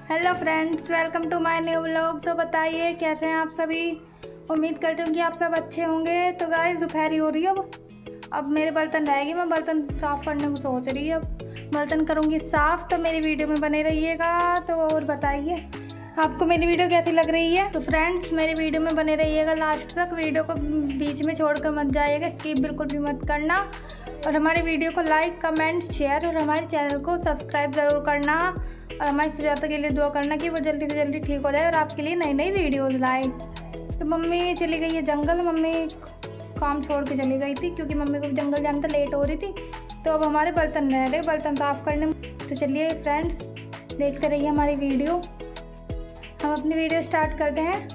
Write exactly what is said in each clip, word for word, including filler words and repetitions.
Hello friends, welcome to my new vlog. तो बताइए कैसे हैं आप सभी। उम्मीद करती हूँ कि आप सब अच्छे होंगे। तो गाइस दोपहरी हो रही है। अब अब मेरे बर्तन रहेगी, मैं बर्तन साफ़ करने को सोच रही है। अब बर्तन करूँगी साफ़। तो मेरी वीडियो में बने रहिएगा। तो और बताइए आपको मेरी वीडियो कैसी लग रही है। तो फ्रेंड्स मेरी वीडियो में बने रहिएगा लास्ट तक। वीडियो को बीच में छोड़कर मत जाइएगा, स्किप बिल्कुल भी मत करना। और हमारी वीडियो को लाइक, कमेंट, शेयर और हमारे चैनल को सब्सक्राइब ज़रूर करना। और हमारी सुजाता के लिए दुआ करना कि वो जल्दी से जल्दी ठीक हो जाए और आपके लिए नई नई वीडियोज़ लाए। तो मम्मी चली गई है जंगल। मम्मी काम छोड़ के चली गई थी क्योंकि मम्मी को जंगल जाने तो लेट हो रही थी। तो अब हमारे बर्तन रह गए, बर्तन साफ़ करने। तो चलिए फ्रेंड्स देखते रहिए हमारी वीडियो। हम अपनी वीडियो स्टार्ट करते हैं।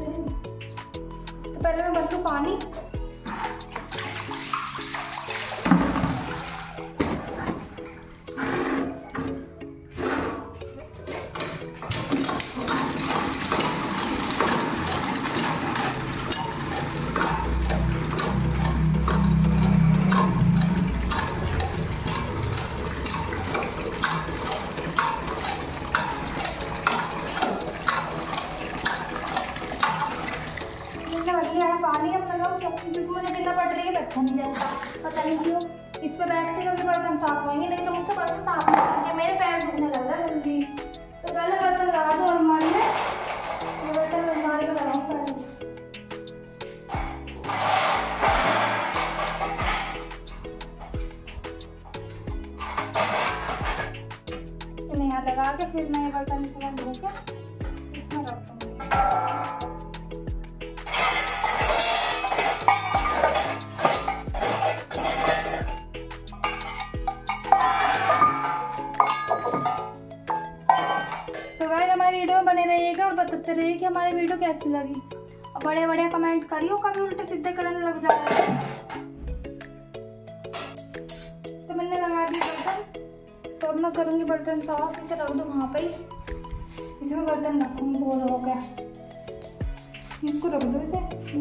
तो पहले मैं भर लूँ पानी। पानी अब लगाओ क्योंकि मुझे बिना पड़ रही है बैठा नहीं जाता। पता नहीं क्यों इस पे बैठ के जब बर्तन साफ होंगे, नहीं तो मुझसे बर्तन साफ नहीं होंगे। मेरे पैर दुखने लग रहा है जल्दी। तो पहले बर्तन लगा दो अलमारी में। बर्तन अलमारी में लगाऊँ पहले। इन्हें यहाँ लगा के फिर मैं बर्तन इसमें धो के इसमें रख दूँगी। हमारी वीडियो में बने रहिएगा और बताते रहिए कि हमारी वीडियो कैसी लगी। और बड़े बड़े कमेंट करियो, कभी उल्टे सीधे करने लग जाओ। तो मैंने लगा दी बर्तन। तो अब मैं करूँगी बर्तन साफ। इसे रख दो वहाँ पे ही। इसमें बर्तन रखूँगी धो धो के। इसको रख दो इसे।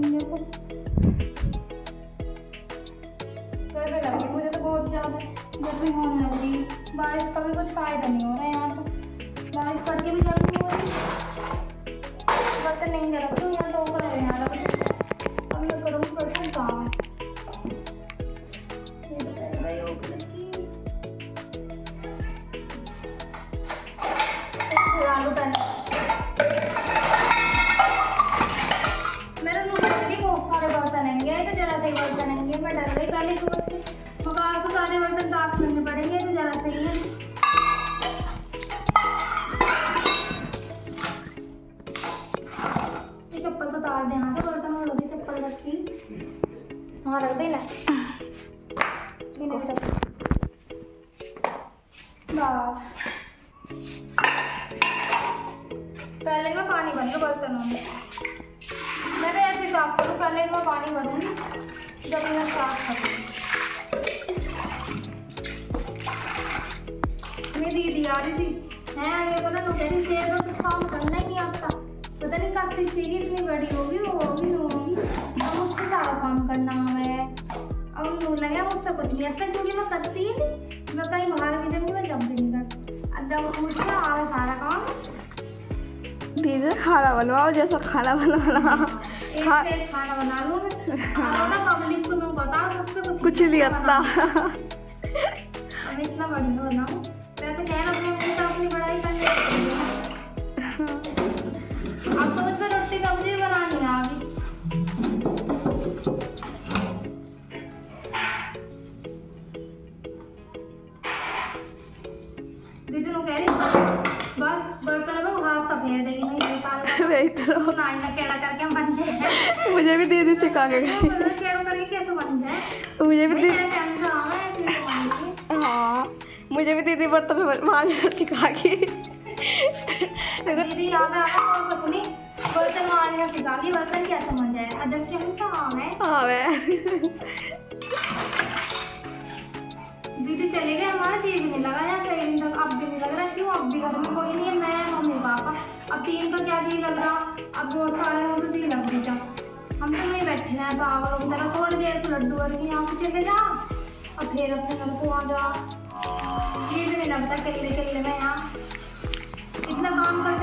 गर्मी लगी मुझे तो बहुत ज़्यादा। गर्मी होने लग रही। बारिश का भी कुछ फ़ायदा नहीं हो रहा है यहाँ तो। बारिश पड़ के भी गर्मी हो रही। बर्तन नहीं रख दूँ यहाँ तो ऊपर है यहाँ रख दूँ। अब मैं करूँगी बर्तन साफ। मेरे मुझे बहुत सारे बर्तन आएंगे तो जरा से बर्तन आएंगे। मैं डर गई पहले सोच के मकान को सारे बर्तन साफ करने पड़ेंगे तो जरा से ही है। उतार दे यहाँ से बर्तन में लगी चप्पल रखी वहाँ रख दे ना। बस पहले मैं पानी भर लूँ बर्तनों में। मैं तो ऐसे साफ करूँ, पहले मैं पानी भरूँगी जब मैं साफ करूँ। मेरी दीदी आ रही थी है, मेरे को ना तो कह रही थी तो कुछ काम करना ही नहीं आता। पता नहीं कब सीखी इतनी बड़ी होगी वो होगी वो होगी। अब मुझसे सारा काम करना है। अब मुझे लगा मुझसे कुछ नहीं आता क्योंकि मैं करती ही नहीं। मैं कहीं बाहर की जगह मैं जब भी नहीं करती। अब जब मुझसे आ रहा सारा काम। दीदी खाना बनवाओ, जैसा खाना बनवाना खा... एक खाना बना लूँ मैं। पब्लिक को नहीं पता मुझसे कुछ कुछ नहीं आता। अब इतना बढ़िया बनाऊँ। मैं तो कह रहा हूँ अपनी तो अपनी पढ़ाई करनी। अब तो मुझ पर रोटी सब्जी बनानी है अभी। दीदी लोग कह रही बस बर्तन में हाथ सफेद देगी नहीं निकाल ना ना केड़ा करके बन जाए। मुझे भी दीदी सिखा के गई। केड़ा करके कैसे बन जाए। मुझे भी दीदी हाँ मुझे भी दीदी बर्तन मांजना सिखा के। दीदी यहाँ पे आकर कुछ नहीं बर्तन मारना सिखा के बर्तन कैसे बन जाए। अजब के हम कहाँ है। हाँ मैं दीदी चले गए, हमारा जी भी नहीं लगा यहाँ कहीं तक। अब भी नहीं लग रहा क्यों। अब भी घर में कोई नहीं है, मैं मम्मी पापा। अब तीन तो क्या जी लग रहा। अब बहुत सारे हो तो जी लग रही। हम तो नहीं बैठे हैं पागलों की तरह। थोड़ी देर को लड्डू करके यहाँ पे चले जा और फिर अपने घर को आ जा। ये भी नहीं लगता अकेले अकेले में यहाँ इतना काम कर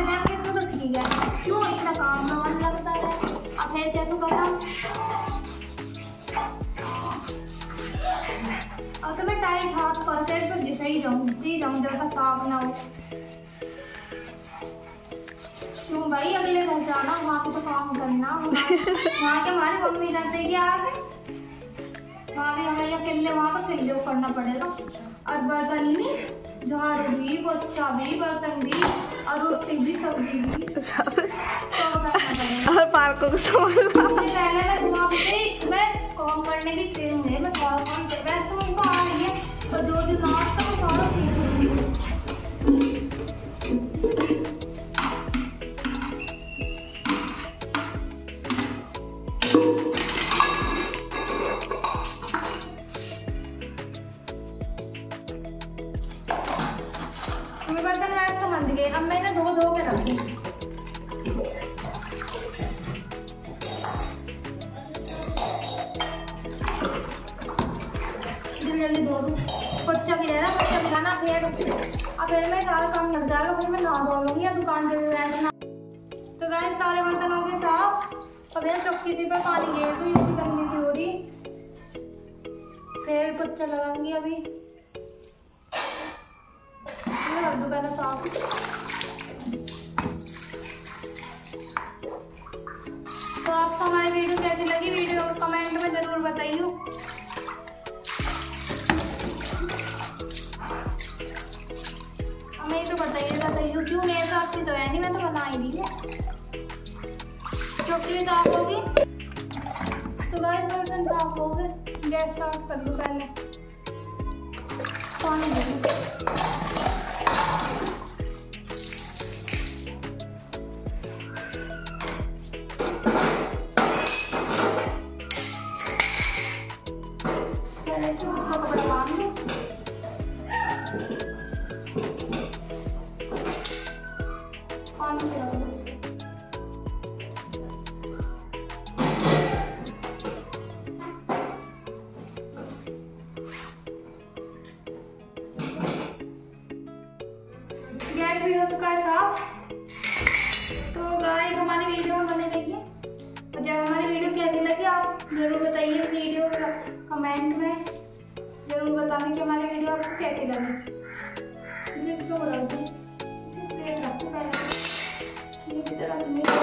ही जाऊँ ही जाऊँ जब तक काम ना हो। क्यों भाई, अगले घर जाना, वहाँ पे तो काम करना। वहाँ के हमारी मम्मी रहते कि आगे वहाँ भी हमें अकेले, वहाँ तो अकेले को करना पड़ेगा। और बर्तन ही नहीं, झाड़ू भी, पोछा भी, बर्तन भी, और रोटी भी, सब्जी भी, सब करना पड़ेगा। और पार्कों को संभालना। पहले मैं वहाँ पे मैं काम करने की ट्रेन है, मैं सारा काम कर वैसे तो उनको आ रही है, और जो जो नाश्ता वो सारा बर्तन वैसे समझ गए। अब मैंने धो धो के रखी, जल्दी जल्दी धो दूँ। बच्चा भी रहना, बच्चा भी रहना, फिर अब फिर मैं सारा काम लग जाएगा, फिर मैं नहा धो लूँगी या दुकान पे भी वैसे ना। तो गाइस सारे बर्तन हो गए साफ। अब यहाँ चौकी सी पर पानी घेर दूँ, ये भी गंदी सी हो रही। फिर पोछा लगाऊंगी अभी, कर दूँ पहले साफ। तो आपको हमारी वीडियो कैसी लगी, वीडियो को कमेंट में जरूर बताइए। हमें तो बताइए बताइए क्यों, मेरे साथ भी तो है नहीं, मैं तो बना ही दी है। चौकी भी साफ होगी। तो गाइस बर्तन साफ हो गए, गैस साफ कर दूँ पहले, पानी दे दूँ। कपड़ा बांध लो, पानी से रख दो। गैस भी हो चुका है साफ। तो गाइस हमारी वीडियो में बने रहिए, और जब हमारी वीडियो कैसी लगी आप जरूर बताइए, वीडियो कमेंट में जरूर बताने कि हमारी वीडियो आपको कैसी लगी। जिसको रख दूँ प्लेट रखो पहले, ये भी रख दूँगी।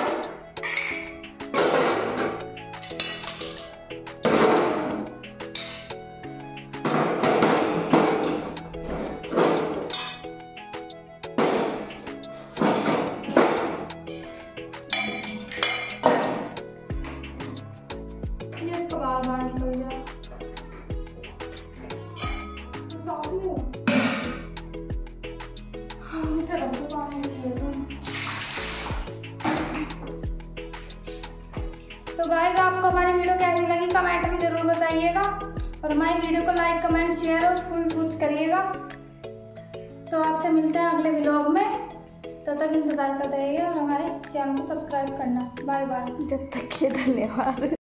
ये इसको बार बार निकल जाए। तो गाइस आपको हमारी वीडियो कैसी लगी कमेंट में जरूर बताइएगा, और हमारी वीडियो को लाइक कमेंट शेयर और फुल पूछ करिएगा। तो आपसे मिलते हैं अगले व्लॉग में, तब तक इंतजार करते रहिए और हमारे चैनल को सब्सक्राइब करना। Bye bye. जब तक के धन्यवाद।